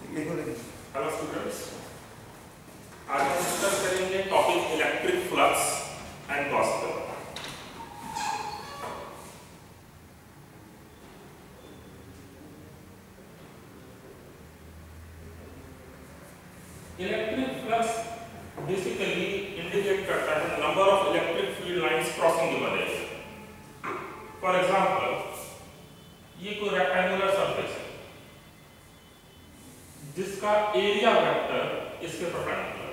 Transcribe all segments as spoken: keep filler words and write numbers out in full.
Hello students, आज हम discuss करेंगे topic electric flux and Gauss. Electric flux basically indicate करता है number of electric field lines crossing given area. For example, ये कोई rectangular surface है जिसका एरिया वेक्टर इसके परपेंडिकुलर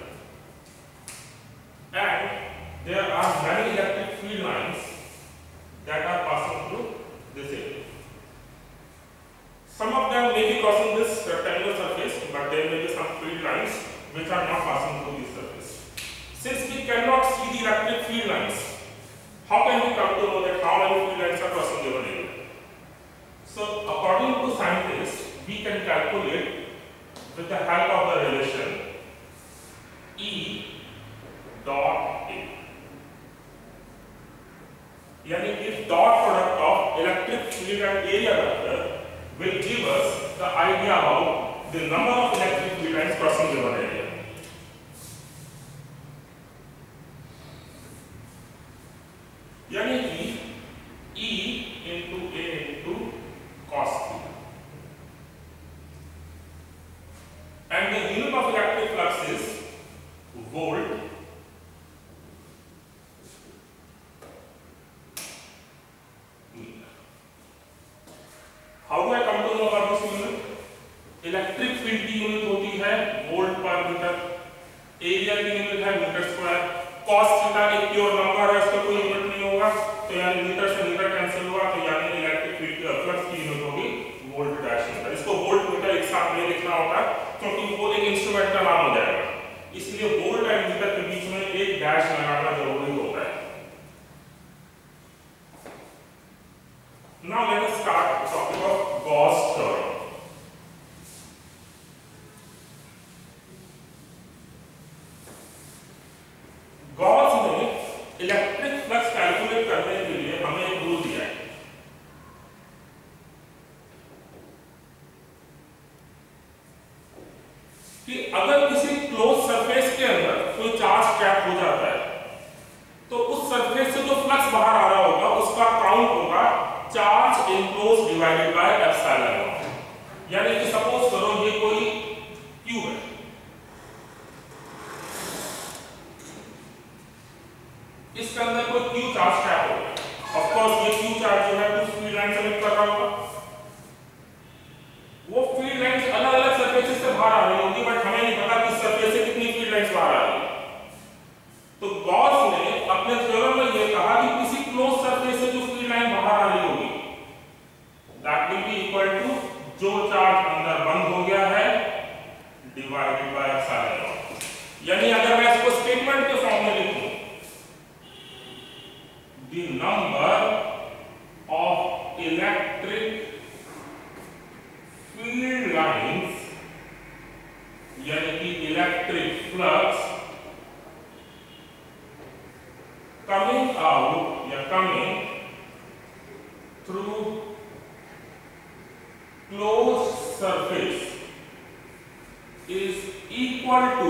है, and there are many electric field lines that are passing through this area. Some of them may be crossing this rectangular surface, but there may be some field lines which are not passing through this surface. Since we cannot see the electric field lines, how can we come to know that how many field lines are crossing given area? So, according to scientists, we can calculate with the help of the relation E dot A. Yani if dot product of electric field and area vector will give us the idea about the number of electric field lines crossing given area. Yani ki E into A into cos theta. And the unit of electric flux is volt meter. How do I come to know about this unit? Electric field की unit होती है volt पर metre, area की unit है metre square, cos theta एक pure number है, इसका कोई यूनिट नहीं होगा, तो यानी मीटर से मीटर कैंसिल हुआ, तो यानी इलेक्ट्रिक फील्ड की फ्लक्स की यूनिट होगी वोल्ट डैश मीटर। इसको वोल्ट मीटर एक साथ में लिखना होता है क्योंकि वो एक इंस्ट्रूमेंट का नाम हो जाएगा, इसलिए वोल्ट एंड मीटर के बीच में एक डैश लगाना जरूरी होता है। Now let us start the topic of Gauss theorem. Gauss ने इलेक्ट्रिक फ्लक्स कैलकुलेट करने के लिए हमें एक रूल दिया है कि अगर किसी क्लोज सरफेस के अंदर कोई चार्ज ट्रैप हो जाता है तो उस सरफेस से जो फ्लक्स बाहर आ रहा होगा उसका काउंट होगा charge enclose divided by epsilon naught. यानी कि सपोज करो ये कोई क्यू है, इसके अंदर कोई क्यू चार्ज ट्रैप होगा, ऑफ कोर्स ये क्यू चार्ज जो है कुछ फील्ड लाइन से लिंक कर रहा होगा, वो फील्ड लाइंस अलग अलग सरफेसेस से बाहर आ रही होंगी, बट हमें नहीं पता किस सरफेस से कितनी फील्ड लाइंस बाहर आ रही है। तो गॉस ने अपने थ्योरम में ये कहा कि किसी क्लोज सरफेस से जो फील्ड लाइन बाहर आ रही होगी that will be equal to जो चार्ज अंदर बंद हो गया है डिवाइडेड बाय एप्सिलॉन नॉट। यानी अगर मैं इसको स्टेटमेंट के फॉर्म में लिखूं, the number of electric field lines यानी कि electric flux coming out या coming through closed surface is equal to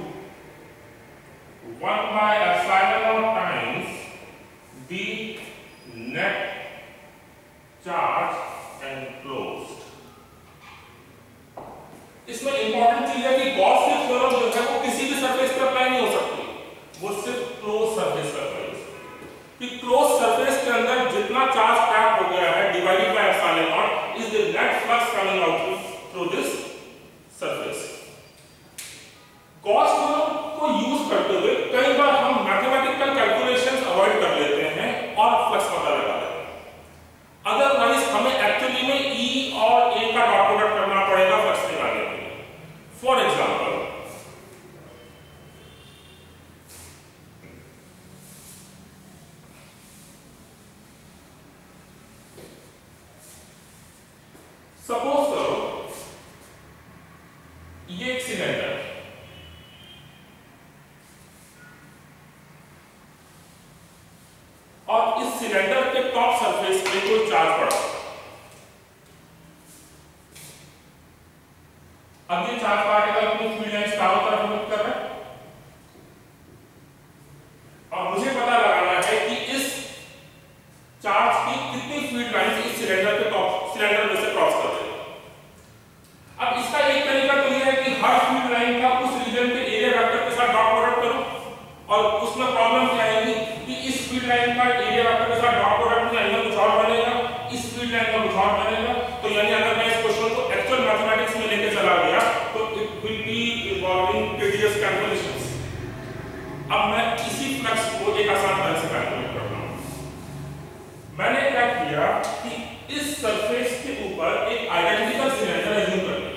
one by epsilon naught times the net charge enclosed। इसमें इंपॉर्टेंट चीज है कि गॉस की थ्योरम जो है वो किसी भी सरफेस पर अप्लाई नहीं हो सकती, वो सिर्फ क्लोज सरफेस पर अप्लाई हो सकती है। कि क्लोज सरफेस के अंदर जितना चार्ज ट्रैप हो गया है divided by epsilon naught is the net flux coming out through this surface. Gauss theorem को यूज करते हुए कई बार हम मैथमेटिकल कैलकुलेशंस अवॉइड कर लेते हैं और फ्लक्स पता लगा लेते हैं। अदरवाइज हमें एक्चुअली में ई और ए का डॉट प्रोडक्ट करना पड़ेगा फ्लक्स निकालने के लिए। फॉर एग्जांपल, सपोज करो ये एक सिलेंडर है और इस सिलेंडर के टॉप सरफेस पे कोई चार्ज पड़ा, अब ये चार्ज पार्टिकल अपनी फील्ड लाइंस चारों तरफ मूव कर रहे हैं और मुझे पता लगाना है कि इस चार्ज की कितनी फील्ड लाइंस इस सिलेंडर के टॉप सिलेंडर में से क्रॉस कर रही है। अब इसका एक तरीका तो यह है कि हर फील्ड लाइन का उस रीजन के एरिया वेक्टर के साथ डॉट प्रोडक्ट करो और उसमें प्रॉब्लम क्या आएगी कि इस फील्ड लाइन का एरिया वेक्टर के साथ डॉट प्रोडक्ट में अंदर कुछ और बनेगा, इस फील्ड लाइन का कुछ और बनेगा। तो यानी अगर मैं इस क्वेश्चन को एक्चुअल मैथमेटिक्स में लेके चला गया तो it will be involving tedious calculations. अब मैं इसी फ्लक्स को एक आसान तरह से कैलकुलेट कर रहा हूं। मैंने क्या किया कि इस सरफेस के ऊपर एक आइडेंटिकल सिलेंडर एज्यूम कर लिया।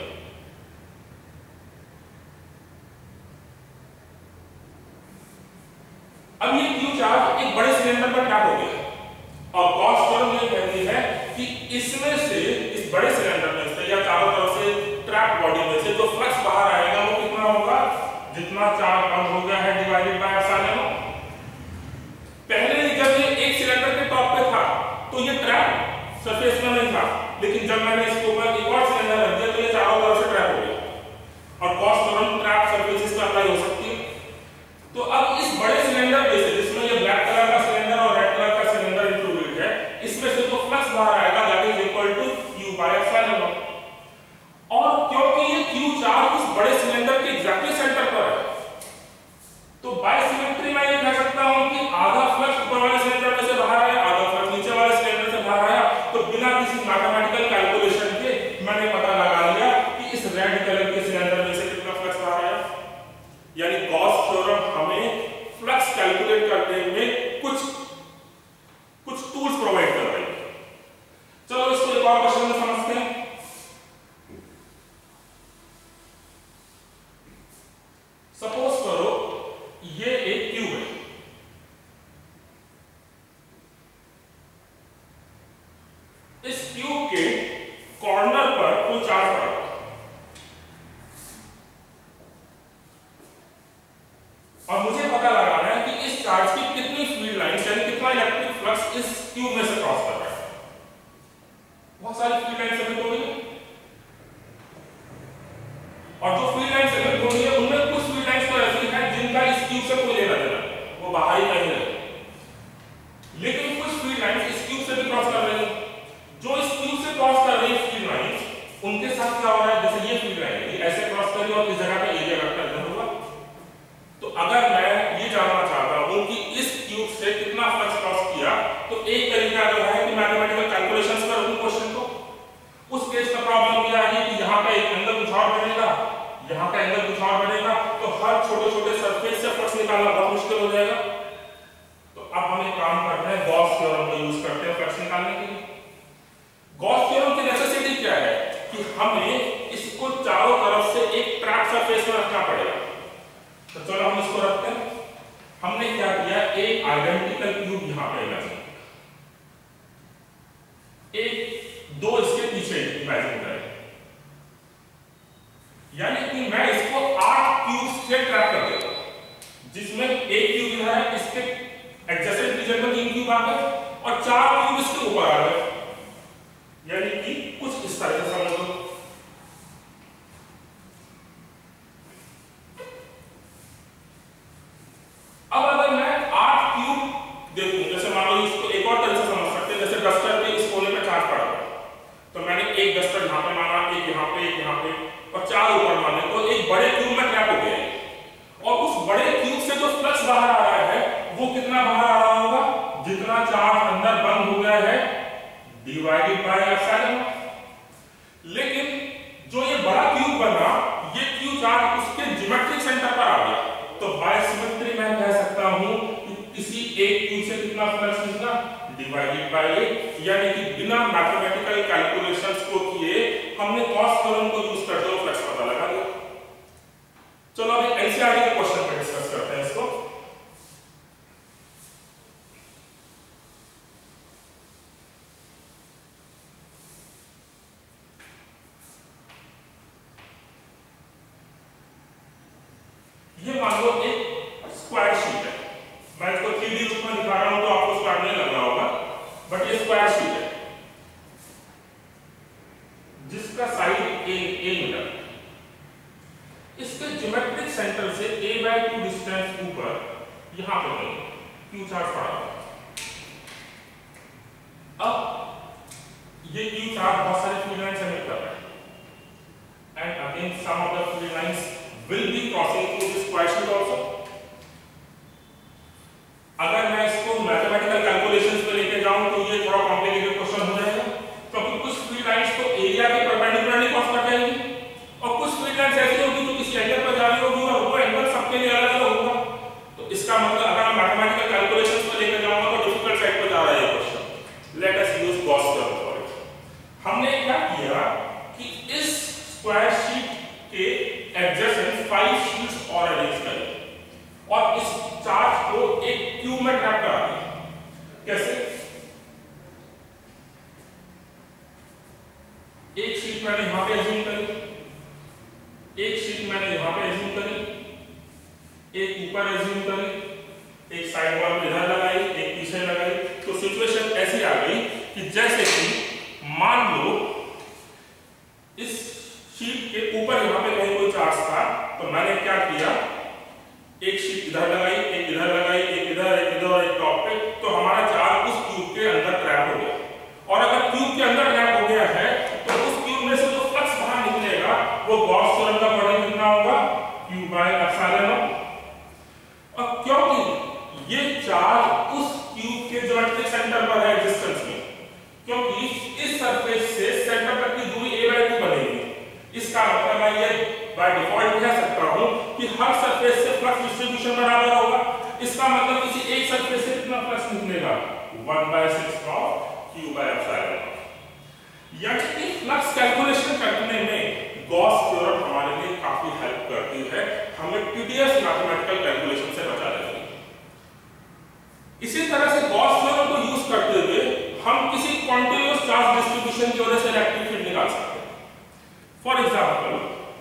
अब ये क्यू चार्ज एक बड़े सिलेंडर पर ट्रैप हो गया और गॉस थ्योरम ये कहती है कि इसमें से इस बड़े सिलेंडर में से या चारों तरफ से ट्रैप बॉडी में से जो फ्लक्स बाहर आएगा वो कितना होगा, जितना चार्ज कम हो गया है डिवाइडेड बाय एप्सिलॉन नॉट। पहले जब ये एक सिलेंडर के टॉप पे था तो ये ट्रैप सरफेस में नहीं था, लेकिन जब मैंने इसके ऊपर एक और सिलेंडर रख दिया तो ये चारों तरफ से ट्रैप हो गया और गॉस थ्योरम ट्रैप सरफेसेस पर अप्लाई हो सकती है। तो अब इस बड़े सिलेंडर में से जिसमें ये ब्लैक कलर का सिलेंडर और रेड कलर का सिलेंडर इंक्लूडेड है, इसमें से जो फ्लक्स बाहर आएगा that is equal to q by epsilon naught. और क्योंकि ये q चार्ज उस बड़े सिलेंडर के एग्जैक्टली सेंटर पर है तो बाय सिमेट्री मैं ये कह सकता हूं कि आधा फ्लक्स ऊपर वाले सिलेंडर में से बाहर आया, आधा फ्लक्स नीचे वाले सिलेंडर से बाहर आया। तो बिना किसी मैथमेटिकल कैलकुलेशन के मैंने पता लगा लिया कि इस रेड कलर के सिलेंडर में से कितना फ्लक्स बाहर आया। यानी गॉस थ्योरम हमें फ्लक्स कैलकुलेट करने में कुछ कुछ टूल्स प्रोवाइड कर रही है। चलो इसको एक और क्वेश्चन में समझते हैं। सपोज करो ये एक क्यूब है, इस क्यूब के कॉर्नर पर कोई चार्ज पड़ा और मुझे पता लगाना है कि इस चार्ज की कितनी फील्ड लाइंस यानी कितना इलेक्ट्रिक फ्लक्स इस क्यूब में से क्रॉस कर रहा है। बहुत सारी फील्ड लाइंस एमिट हो रही है और जो फील्ड लाइंस एमिट हो रही है उनमें कुछ फील्ड लाइंस तो ऐसी हैं जिनका इस क्यूब से कोई लेना देना, वो बाहर ही कहीं है, लेकिन कुछ फील्ड लाइंस इस क्यूब से भी क्रॉस कर रही है। जो इस क्यूब से क्रॉस कर रही है फील्ड लाइंस उनके साथ क्या हो रहा है, जैसे ये फील्ड लाइन है ऐसे क्रॉस कर रही है और इस जगह पे एरिया वेक्टर इधर होगा। तो अगर मैं ये जानना चाहता हूं कि इस क्यूब से कितना फ्लक्स क्रॉस किया तो एक तरीका जो है कि मैथमेटिकल कैलकुलेशंस कर लूं क्वेश्चन को। उस केस का प्रॉब्लम ये है कि यहां का एक एंगल कुछ और बनेगा, यहां का एंगल कुछ और बनेगा, तो हर छोटे छोटे सरफेस से फ्लक्स निकालना बहुत मुश्किल हो जाएगा। तो अब हम एक काम करते हैं, गॉस थ्योरम का यूज करते हैं फ्लक्स निकालने के लिए। गॉस थ्योरम की नेसेसिटी क्या है कि हमें इसको चारों तरफ से एक ट्रैप सरफेस में रखना पड़ेगा। तो चलो हम इसको रखते हैं। हमने क्या किया, एक आइडेंटिकल क्यूब यहां पे इमेजिन, एक दो इसके पीछे इमेजिन करें, यानी कि मैं इसको आठ क्यूब से ट्रैप कर देता हूं, जिसमें एक क्यूब इधर है, इसके एडजेसेंट रीजन में तीन क्यूब आ गए और चार क्यूब इसके ऊपर आ गए, यानी कि कुछ इस तरह से समझ लो। अब अगर मैं आठ क्यूब देखूं, जैसे मान लो इसको एक और तरह से समझ सकते हैं, जैसे डस्टर पे इस कोने पे चार्ज पड़ा है तो मैंने एक डस्टर यहां पे माना, एक यहां पे, एक यहां पे और चार ऊपर माने, तो एक बड़े क्यूब में ट्रैप हो गया और उस बड़े क्यूब से जो फ्लक्स बाहर आ रहा है वो कितना बाहर आ रहा होगा, जितना चार्ज अंदर बंद हो गया है डिवाइडेड बाय एप्सिलॉन। लेकिन जो ये बड़ा क्यूब बना, ये क्यूब चार्ज उसके ज्योमेट्रिक सेंटर पर आ गया, तो बाय सिमेट्री मैं कह सकता हूं कि किसी एक क्यूब से कितना फ्लक्स निकला डिवाइडेड बाय ए, यानी कि बिना मैथमेटिकल कैलकुलेशंस को किए हमने गॉस थ्योरम को यूज करते हुए फ्लक्स पता लगा दिया। चलो अभी एनसीईआरटी के क्वेश्चन पे डिस्कस करते हैं इसको। ये मान लो एक स्क्वायर शीट है, मैं इसको थ्री डी रूप में दिखा रहा हूं तो आपको स्क्वायर नहीं लग रहा होगा, बट ये स्क्वायर शीट है जिसका side A A metre centre से a बाय टू डिस्टेंस ऊपर यहां पे नहीं क्यू चार्ज पड़ा हुआ। अब ये क्यू चार्ज बहुत सारे फील्ड लाइंस एमिट कर रहा है and again some of the field lines will be crossing through this square sheet also. अगर मैं इसको मैथमेटिकल कैलकुलेशंस पे लेके जाऊं तो ये थोड़ा कॉम्प्लिकेटेड क्वेश्चन हो जाएगा, क्योंकि कुछ फील्ड लाइंस तो एरिया के परपेंडिकुलर नहीं क्रॉस कर जाएंगी और कुछ फील्ड लाइंस ऐसी होगी जो किसी एंगल पर जा रही होगी और वो एंगल सबके लिए अलग अलग होगा। तो इसका मतलब अगर हम मैथमेटिकल कैलकुलेशंस पे लेके जाऊंगा तो डिफिकल्ट साइड पर जा रहा है ये question. Let us use Gauss theorem for it. हमने क्या किया कि इस स्क्वायर शीट के एडजेसेंट फाइव शीट्स और अरेंज करें और इस चार्ज को एक क्यूब में ट्रैप करा दिया। कैसे? एक शीट मैंने यहां पे अज्यूम करी, एक शीट मैंने यहां पे अज्यूम करी, एक ऊपर अज्यूम करी, एक साइड वॉल इधर लगाई, एक पीछे लगाई। तो सिचुएशन ऐसी आ गई कि जैसे कि मान लो इस शीट के ऊपर यहां पे कहीं कोई चार्ज था, तो मैंने क्या किया, एक शीट इधर लगाई, एक इधर लगाई, एक इधर, एक इधर और एक टॉप पे। तो हमारा चार्ज उस क्यूब के अंदर ट्रैप हो गया और अगर क्यूब के अंदर ट्रैप हो गया है तो उस क्यूब में से जो फ्लक्स बाहर निकलेगा वो गॉस थ्योरम का अकॉर्डिंग कितना होगा, Q बाय एप्सिलॉन नॉट। और क्योंकि ये चार्ज उस क्यूब के ज्योमेट्रिक सेंटर पर है डिस्टेंस में, क्योंकि इस सरफेस से सेंटर तक की दूरी a बाय टू बनेगी, इसका मतलब मैं ये बाय डिफॉल्ट कह सकता हूं कि हर सरफेस से फ्लक्स डिस्ट्रीब्यूशन बराबर होगा। इसका मतलब किसी एक सरफेस से कितना फ्लक्स निकलेगा, one by six of Q by epsilon naught. यानी कि फ्लक्स कैलकुलेशन करने में गॉस थ्योरम हमारे लिए काफी हेल्प करती है, हमें टीडियस मैथमेटिकल कैलकुलेशन से बचा लेती है। इसी तरह से गॉस थ्योरम को यूज करते हुए हम किसी कॉन्टिन्यूअस चार्ज डिस्ट्रीब्यूशन की वजह से इलेक्ट्रिक फील्ड निकाल सकते हैं। फॉर एग्जांपल,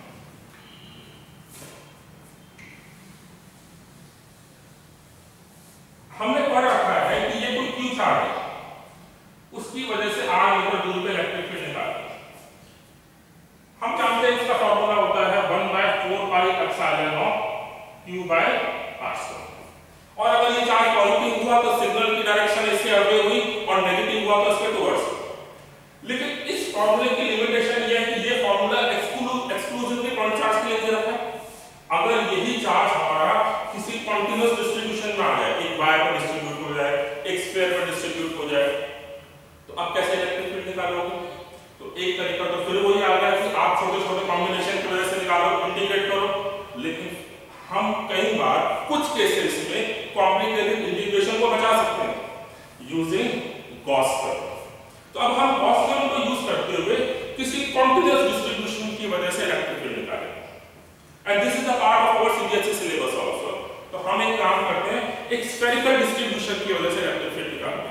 हमने पढ़ रखा है कि ये कोई क्यू चार्ज है, उसकी वजह से आर मीटर दूरी पे इलेक्ट्रिक फील्ड निकालते हैं। हम जानते हैं इसका फॉर्मूला होता है one by four pi epsilon naught Q by R square. और अगर ये चार्ज पॉजिटिव हुआ तो सिग्नल की डायरेक्शन इससे अवे हुई और नेगेटिव हुआ तो इसके टुवर्ड्स। लेकिन इस फॉर्मूले की लिमिटेशन ये है कि ये फॉर्मूला एक्सक्लूसिवली पॉइंट चार्ज के लिए दे रखा है। अगर यही चार्ज हमारा किसी कंटीन्यूअस डिस्ट्रीब्यूशन में आ जाए, एक वायर पर डिस्ट्रीब्यूट हो जाए, एक स्फीयर पर डिस्ट्रीब्यूट हो जाए, तो अब कैसे इलेक्ट्रिक फील्ड निकालोगे? तो एक तरीका तो फिर वही आ गया कि आप छोटे छोटे कॉम्बिनेशन की वजह से निकालो, इंटीग्रेट करो। लेकिन हम कई बार कुछ केसेस में कॉम्प्लिकेटेड इंटीग्रेशन को बचा सकते हैं यूजिंग गॉस थ्योरम। तो अब हम गॉस थ्योरम को यूज करते हुए किसी कंटीन्यूअस डिस्ट्रीब्यूशन की वजह से इलेक्ट्रिक फील्ड निकालेंगे। And this is the part of our CBSE syllabus also. तो हम एक काम करते हैं, एक स्फेरिकल डिस्ट्रीब्यूशन की वजह से इलेक्ट्रिक फील्ड निकालते हैं।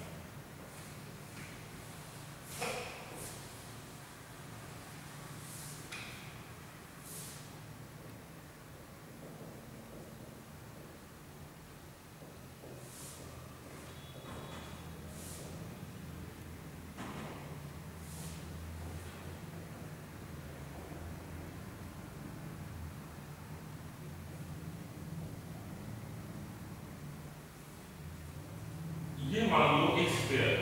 ये मान लो एक स्फीयर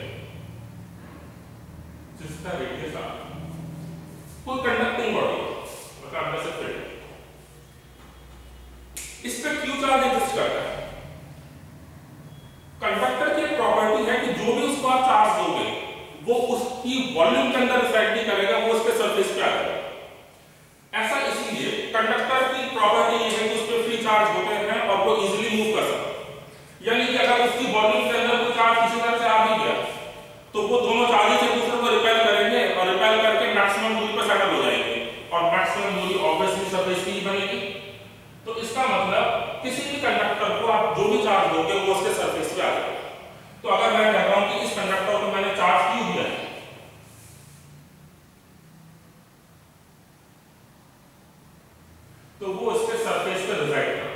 जिसका रेडियस आर, कोई कंडक्टिंग बॉडी मतलब अंदर से फिल्ड, इस पे क्यू चार्ज एग्जिस्ट करता है। कंडक्टर की एक प्रॉपर्टी है कि जो भी उसको आप चार्ज दोगे वो उसकी वॉल्यूम के अंदर रिफ्लेक्ट नहीं करेगा, वो उसके सरफेस पे आएगा। ऐसा इसलिए कंडक्टर की प्रॉपर्टी ये है कि उस पे फ्री चार्ज होते हैं और वो इजीली मूव कर सकते हैं। यानी कि अगर उसकी वॉल्यूम के अंदर कोई चार्ज किसी तरह से आ भी गया तो वो दोनों चार्जेस एक दूसरे को रिपेल करेंगे और रिपेल करके मैक्सिमम दूरी पर सेटल हो जाएंगे और मैक्सिमम दूरी ऑब्वियसली सरफेस की ही बनेगी। तो इसका मतलब किसी भी कंडक्टर को आप जो भी चार्ज दोगे वो उसके सरफेस पे आ जाएगा। तो अगर मैं कह रहा हूं कि इस कंडक्टर को मैंने चार्ज क्यों दिया है, तो वो इसके सरफेस पे रिजाइड करता है।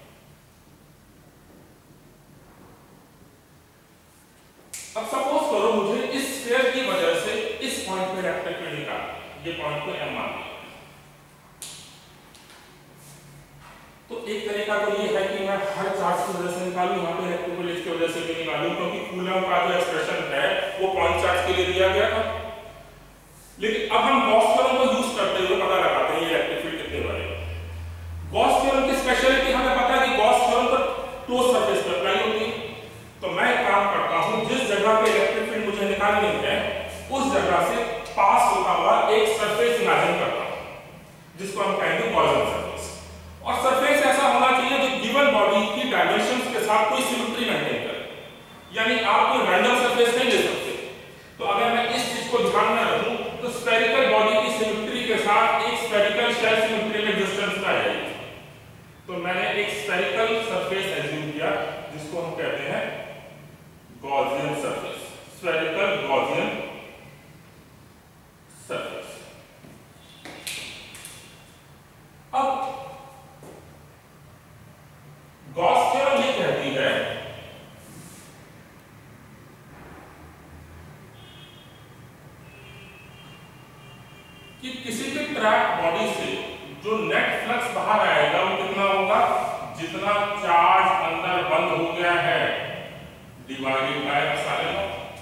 अब सपोज करो मुझे इस स्फीयर की वजह से इस पॉइंट पे इलेक्ट्रिक फील्ड निकालना है, ये पॉइंट को M मान लिया। तो एक तरीका तो ये है कि मैं हर चार्ज की वजह से निकालूं, यहाँ पे इलेक्ट्रिक फील्ड की वजह से भी निकालूं, क्योंकि कूलम का जो एक्सप्रेशन है वो पॉइंट चार्ज के लिए दिया गया था। लेकिन अब हम गॉस थ्योरम को यूज करते हुए पता लगाते हैं ये इलेक्ट्रिक फील्ड कितने बड़े। गॉस थ्योरम की स्पेशलिटी हमें पता है कि गॉस थ्योरम पर क्लोज सरफेस पर अप्लाई होती है। तो मैं एक काम करता हूं, जिस जगह पे इलेक्ट्रिक फील्ड मुझे निकालनी है उस जगह से पास होता हुआ एक सरफेस इमेजिन करता हूं जिसको हम कहेंगे गॉसियन सरफेस। और सरफेस ऐसा होना चाहिए जो गिवन बॉडी की डायमेंशंस के साथ कोई सिमेट्री मेंटेन करे, यानी आप कोई रैंडम सरफेस नहीं ले सकते। तो अगर मैं इस चीज को ध्यान में रखूं तो स्फेरिकल बॉडी की सिमेट्री के साथ एक स्फेरिकल शेल सिमेट्री में डिस्टेंस आ जाएगी। तो मैंने एक स्फेरिकल सरफेस एज्यूम किया जिसको हम कहते हैं Gaussian surface, spherical Gaussian surface. अब गॉस थ्योरम ये कहती है कि किसी भी ट्रैक बॉडी से जो नेट फ्लक्स बाहर आएगा वो कितना होगा, जितना चार्ज अंदर बंद हो गया है डिवाइडेड बाय एप्सिलॉन नॉट।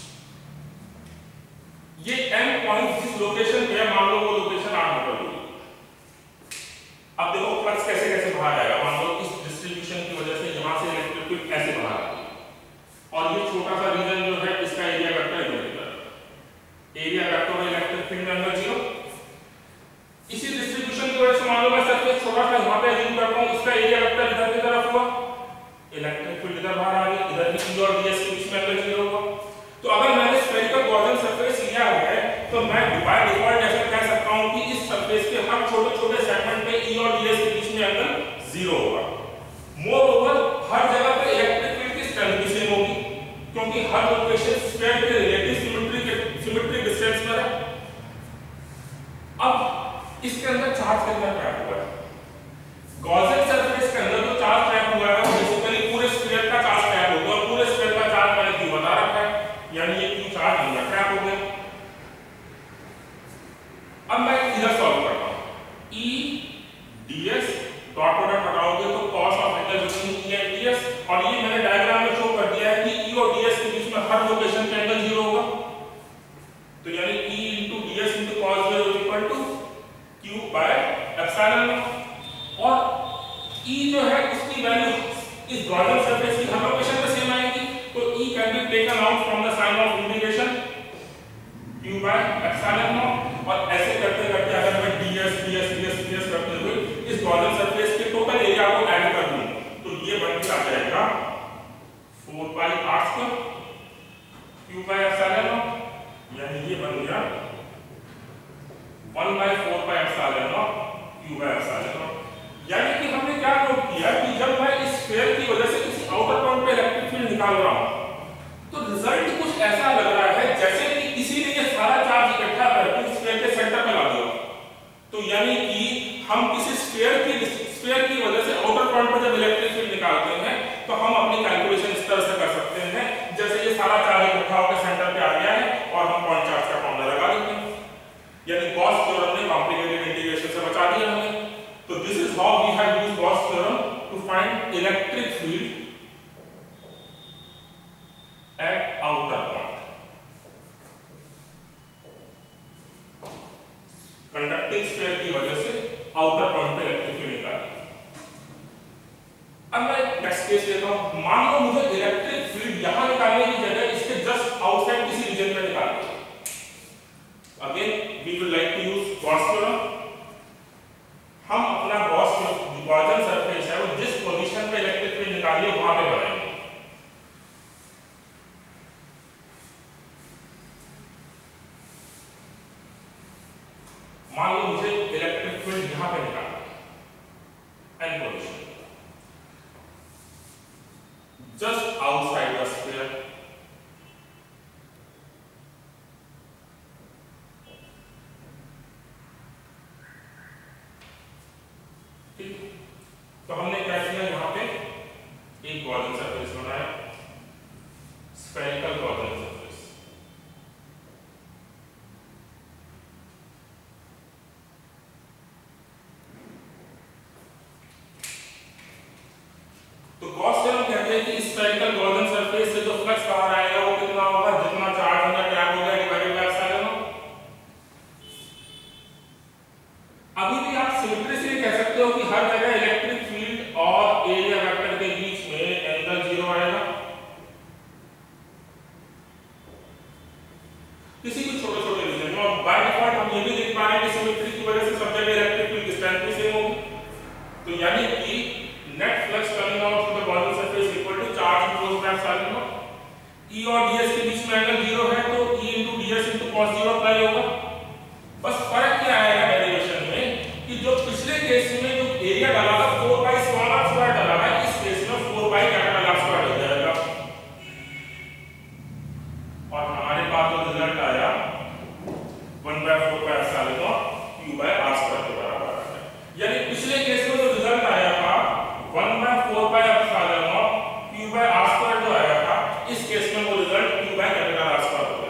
ये एन पॉइंट जिस लोकेशन पे है, मान लो वो लोकेशन आठ मीटर होगी। अब देखो फ्लक्स कैसे कैसे बाहर आएगा। मान लो इस डिस्ट्रीब्यूशन की वजह से यहां से इलेक्ट्रिक फील्ड ऐसे बाहर आ गई और ये छोटा सा रीजन जो है इसका एरिया वेक्टर इधर इधर, एरिया वेक्टर और इलेक्ट्रिक फील्ड में अंदर जीरो। इसी डिस्ट्रीब्यूशन की वजह से मान लो मैं सरफेस छोटा सा यहां पे अज्यूम करता हूं, इसका एरिया वेक्टर इधर की तरफ हुआ, इलेक्ट्रिक फील्ड इधर बाहर आ गई, इधर भी ई और ds के बीच में अंदर जीरो हुआ। तो अगर मैंने स्फेरिकल गॉसियन सरफेस लिया है तो मैं बाय डिफॉल्ट ऐसा कह सकता हूं कि इस सरफेस के हर छोटे छोटे सेगमेंट पे ई और ds के बीच में एंगल जीरो होगा। मोर ओवर हर जगह पे इलेक्ट्रिक फील्ड की स्ट्रेंथ भी सेम होगी क्योंकि हर लोकेशन स्फीयर के रिलेटिव सिमेट्री के सिमेट्री डिस्टेंस में है। अब इसके अंदर चार्ज कितना ट्रैप हुआ है, गॉसियन सरफेस के अंदर जो चार्ज ट्रैप हुआ है वो बेसिकली पूरे स्फीयर का चार्ज ट्रैप होगा और पूरे स्फीयर का चार्ज मैंने क्यों बता रखा है, यानी ये क्यू चार्ज अंदर ट्रैप हो गया। अब मैं इधर सॉल्व करता हूं, E ds डॉट प्रोडक्ट हटाओगे तो cos of angle between E and ds, और ये मैंने डायग्राम में शो कर दिया है कि E और ds के बीच में हर लोकेशन पे एंगल जीरो होगा। तो यानी E into ds into cos zero is equal to q by epsilon naught. और E जो है उसकी वैल्यू इस गॉसियन सरफेस की हर लोकेशन पे सेम आएगी, तो E can be taken out from the sign of integration q by epsilon naught. और ऐसे करते करते अगर मैं ds ds ds ds करते हुए इस गॉसियन सरफेस के टोटल एरिया को ऐड कर दूं तो ये बन के आ जाएगा four pi r square q by epsilon naught, यानी ये बन गया one by four pi epsilon naught q by epsilon naught. यानी कि हमने क्या नोट किया कि जब मैं इस स्फीयर की वजह से किसी आउटर पॉइंट पे इलेक्ट्रिक फील्ड निकाल रहा हूं तो रिजल्ट कुछ ऐसा लग रहा है जैसे कि किसी ने ये सारा चार्ज इकट्ठा करके स्फीयर के सेंटर पे ला दिया। तो यानी कि हम किसी स्फीयर की स्फीयर की वजह से आउटर पॉइंट पर जब इलेक्ट्रिक फील्ड निकालते हैं तो हम अपनी कैलकुलेशन इस तरह से कर सकते हैं जैसे ये सारा चार्ज इकट्ठा होकर सेंटर पे आ गया है और हम पॉइंट चार्ज का फॉर्मूला लगा देते हैं। यानी गॉस थ्योरम ने कॉम्प्लिकेटेड इंटीग्रेशन से बचा दिया हमें। तो this is how we have used Gauss theorem to find electric field at outer point. Conducting sphere की वजह से आउटर पॉइंट पे इलेक्ट्रिक फील्ड निकाली। अब मैं नेक्स्ट केस लेता हूं, मान लो मुझे इलेक्ट्रिक फील्ड यहां निकालने की जगह इसके जस्ट आउटसाइड किसी रीजन में निकालनी है। Again we will like to use Gauss theorem. हम अपना गॉस गॉसियन सरफेस है वो जिस पोजीशन पे इलेक्ट्रिक फील्ड निकालिए वहां पे बनाएंगे। मान लो मुझे इलेक्ट्रिक फील्ड यहां पे निकालना है, an position just outside the sphere. ठीक, तो हमने क्या किया, यहां पे एक गॉसियन सरफेस बनाया, स्फेरिकल गॉसियन सरफेस। सिमेट्री से कह सकते हो कि हर जगह इलेक्ट्रिक फील्ड और एरिया वेक्टर के बीच में एंगल जीरो आएगा। किसी भी छोटे छोटे रीजन में, और बाय डिफॉल्ट हम ये भी देख पा रहे हैं कि सिमेट्री की वजह से सब जगह इलेक्ट्रिक फील्ड स्ट्रेंथ भी सेम होगी। तो यानी कि net flux coming out to the body surface equal to charge enclosed by epsilon naught. E और ds के बीच में एंगल जीरो है तो E into ds into cos zero apply होगा। बस फर्क क्या आएगा डेरिवेशन में कि जो पिछले केस में जो एरिया डाला था four by small r square डाला है, इस केस में four by capital R square हो जाएगा। और हमारे पास जो रिजल्ट आया one by four by epsilon naught q by r square के बराबर है। यानी पिछले केस में जो रिजल्ट आया था one by four by epsilon naught q by r square जो आया था, इस केस में वो result q by capital R square हो गया।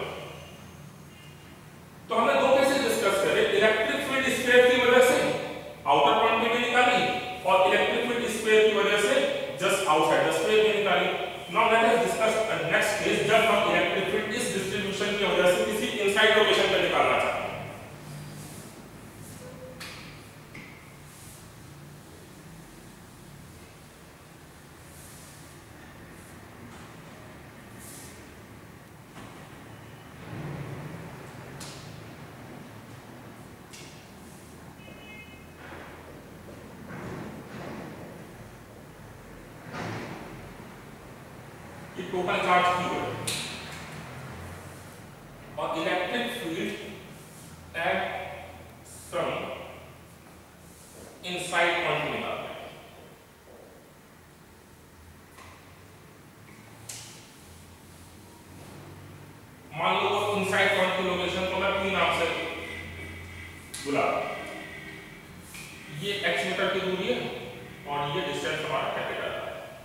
तो हमने दो केसेस डिस्कस करे, इलेक्ट्रिक फील्ड स्फीयर की वजह से आउटर पॉइंट पे भी निकाली और इलेक्ट्रिक फील्ड स्फीयर की वजह से जस्ट आउटसाइड द स्फीयर भी निकाली। Now let us discuss the next case जब हम इलेक्ट्रिक फील्ड इस डिस्ट्रीब्यूशन की वजह से किसी इनसाइड लोकेशन पे निकालना चाहते हैं। टोटल चार्ज q है और electric field at some inside point निकालना है। मान लो वो इनसाइड पॉइंट की लोकेशन को मैं p नाम से बुला, ये x मीटर की दूरी है और ये डिस्टेंस हमारा कैपिटल है।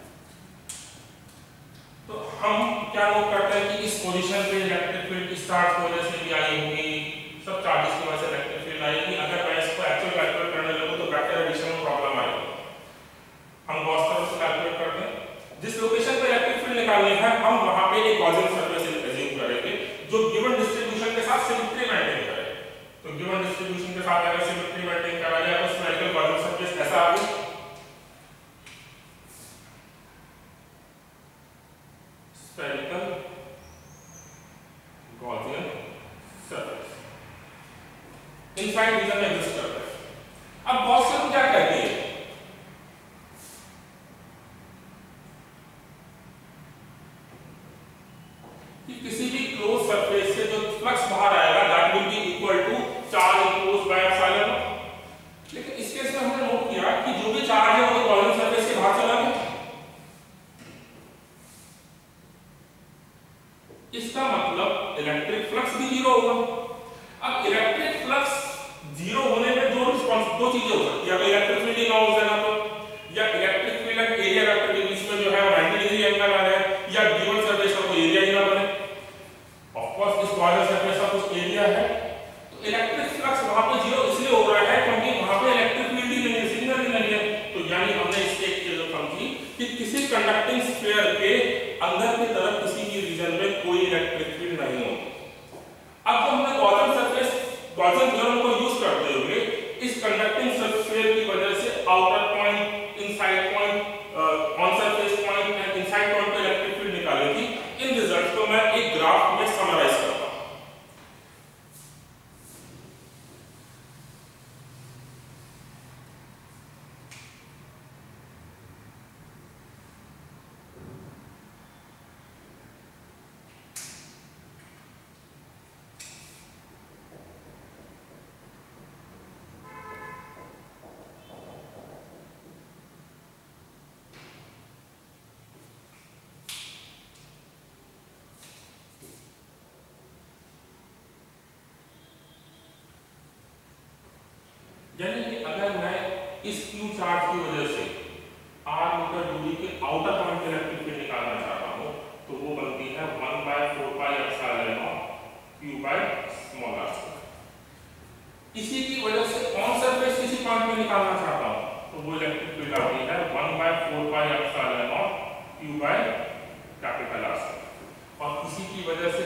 तो हम क्या नोट करते हैं कि इस पोजीशन पे इलेक्ट्रिक फील्ड स्टार्ट की वजह से भी आई होगी, सब चार्जेस की वजह से इलेक्ट्रिक फील्ड आएगी। अगर मैं इसको एक्चुअल कैलकुलेट करने लगूं तो वेक्टर एडिशन में प्रॉब्लम आएगी। हम गॉस थ्योरम से कैलकुलेट करते हैं, जिस लोकेशन पे इलेक्ट्रिक फील्ड निकालनी है हम वहां पे एक गॉसियन सरफेस एज्यूम करेंगे जो गिवन डिस्ट्रीब्यूशन के साथ सिमेट्री मेंटेन करे। तो गिवन डिस्ट्रीब्यूशन के साथ अगर सिमेट्री मेंटेन करा जाए तो स्फेरिकल गॉसियन सरफेस ऐसा आ गई। Spherical Gaussian surface inside region में एग्जिस्ट करता है। अब गॉसियन क्या कहती है कि किसी भी क्लोज सरफेस से जो फ्लक्स बाहर आएगा that will be equal to charge enclosed by epsilon naught. लेकिन इस केस में हमने नोट किया कि जो भी चार्ज है वो गॉसियन सरफेस के बाहर चला गया। इसका मतलब इलेक्ट्रिक फ्लक्स भी जीरो होगा। अब इलेक्ट्रिक फ्लक्स जीरो होने में दो रिस्पांस दो चीजें हो सकती है, या तो इलेक्ट्रिक फील्ड ही ना हो जाएगा तो, या इलेक्ट्रिक फील्ड और एरिया वेक्टर के बीच में जो है वो नाइंटी डिग्री एंगल आ रहा है, या गिवन सरफेस का कोई एरिया ही ना बने। ऑफ कोर्स इस गॉसियन सरफेस का कुछ एरिया है तो इलेक्ट्रिक फ्लक्स वहां पे जीरो इसलिए हो रहा है क्योंकि वहां पे इलेक्ट्रिक फील्ड ही नहीं है, सिग्नल ही नहीं है। तो यानी हमने इससे एक चीज समझी कि किसी कंडक्टिंग स्फीयर के अंदर की तरफ किसी भी रीजन में कोई इलेक्ट्रिक फील्ड नहीं होगी। अब तो हमने गॉसियन सरफेस गॉसियन थ्योरम को यूज करते हुए इस कंडक्टिंग स्फीयर की वजह से outer point, inside point, on surface point and inside point पे इलेक्ट्रिक फील्ड निकाली थी। इन रिजल्ट्स को मैं एक ग्राफ में समराइज करता हूं। यानी कि अगर मैं इस q चार्ज की वजह से r मीटर दूरी के आउटर पॉइंट पे इलेक्ट्रिक फील्ड निकालना चाहता हूं तो वो बनती है one by four pi epsilon naught q by small r square. इसी की वजह से ऑन सरफेस किसी पॉइंट पे निकालना चाहता हूं तो वो इलेक्ट्रिक फील्ड आती है one by four pi epsilon naught q by capital R square. और इसी की वजह से